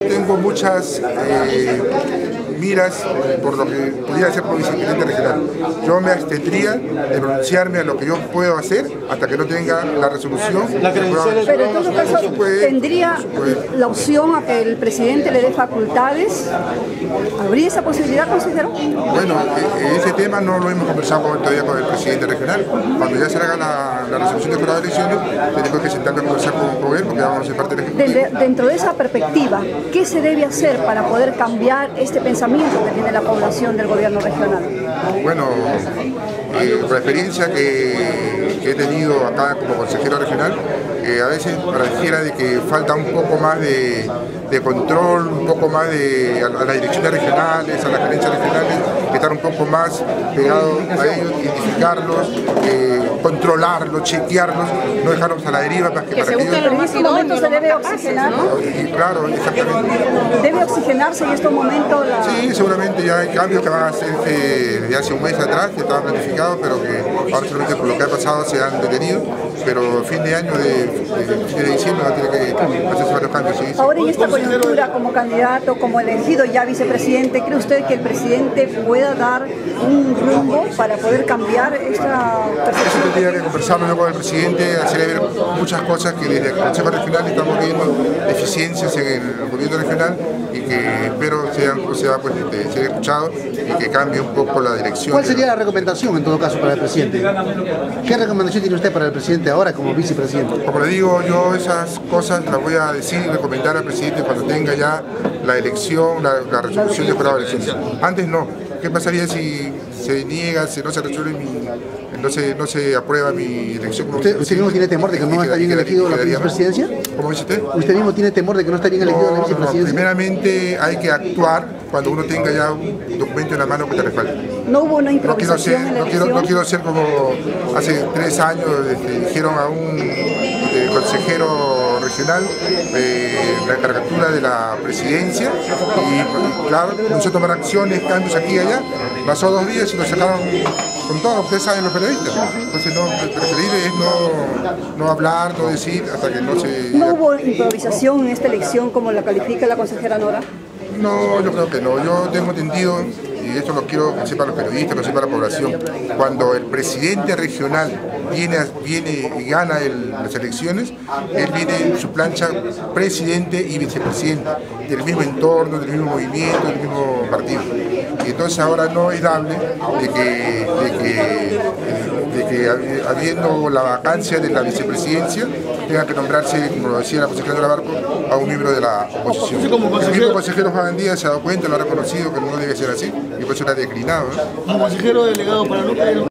Tengo muchas miras por lo que pudiera ser como vicepresidente regional. Yo me abstendría de pronunciarme a lo que yo puedo hacer hasta que no tenga la resolución. Pero en todo caso, ¿tendría la opción a que el presidente le dé facultades? ¿Habría esa posibilidad, consejero? Bueno, ese tema no lo hemos conversado todavía con el presidente regional. Cuando ya se haga la resolución de jurado de elecciones, tenemos que sentarme a conversar con él porque vamos a ser parte del Ejecutivo. Dentro de esa perspectiva, ¿qué se debe hacer para poder cambiar este pensamiento que tiene la población del gobierno regional? Bueno, por la experiencia que he tenido acá como consejero regional, a veces pareciera de que falta un poco más de control, un poco más a las direcciones regionales, a las gerencias regionales, estar un poco más pegados a ellos, identificarlos, controlarlos, chequearlos, no dejarlos a la deriva para que en este momento se debe oxigenar. Claro, exactamente. ¿Debe oxigenarse en estos momentos? Sí, seguramente ya hay cambios que van a hacerse desde hace un mes atrás, que estaban planificados, pero que ahora solamente por lo que ha pasado se han detenido, pero fin de año, fin de diciembre va a tener que hacerse varios cambios. Sí. Ahora en esta coyuntura, como candidato, como elegido ya vicepresidente, ¿cree usted que el presidente pueda dar un rumbo para poder cambiar esta percepción? Yo tendría que conversarlo yo con el presidente, hacerle ver muchas cosas que desde el Consejo Regional estamos viendo deficiencias en el gobierno regional y que espero sea ser escuchado y que cambie un poco la dirección. ¿Cuál sería la recomendación en todo caso para el presidente? ¿Qué recomendación tiene usted para el presidente ahora como vicepresidente? Como le digo, yo esas cosas las voy a decir y recomendar al presidente cuando tenga ya la elección, la resolución de jurado de elecciones. Antes no. ¿Qué pasaría si se niega, si no se resuelve no se aprueba mi elección? ¿Usted mismo tiene temor de que no está bien elegido la vicepresidencia? ¿Cómo dice usted? ¿Usted mismo tiene temor de que no está bien elegido la vicepresidencia? Primeramente hay que actuar cuando uno tenga ya un documento en la mano que te respalde. No hubo una improvisación en la elección. No quiero ser como hace 3 años dijeron a un consejero regional la caricatura de la presidencia y claro, comenzó a tomar acciones, cambios aquí y allá, pasó 2 días y lo sacaron con todo, ustedes saben los periodistas. Entonces preferible es no hablar, no decir hasta que no se... ¿No hubo improvisación en esta elección como la califica la consejera Nora? No, yo creo que no. Yo tengo entendido, y esto lo quiero que sepan los periodistas, que sepa la población, cuando el presidente regional viene y gana las elecciones, él viene en su plancha presidente y vicepresidente, del mismo entorno, del mismo movimiento, del mismo partido. Y entonces ahora no es dable de que habiendo la vacancia de la vicepresidencia tenga que nombrarse, como lo decía la consejera de la Barco, a un miembro de la oposición. El mismo consejero Juan Díaz se ha dado cuenta, lo ha reconocido que no debe ser así y por eso lo ha declinado. Como consejero delegado para Luca.